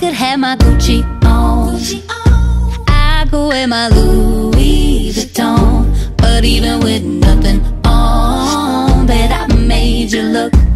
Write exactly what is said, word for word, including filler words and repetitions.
could have my Gucci on, I could wear my Louis Vuitton, but even with nothing on, bet I made you look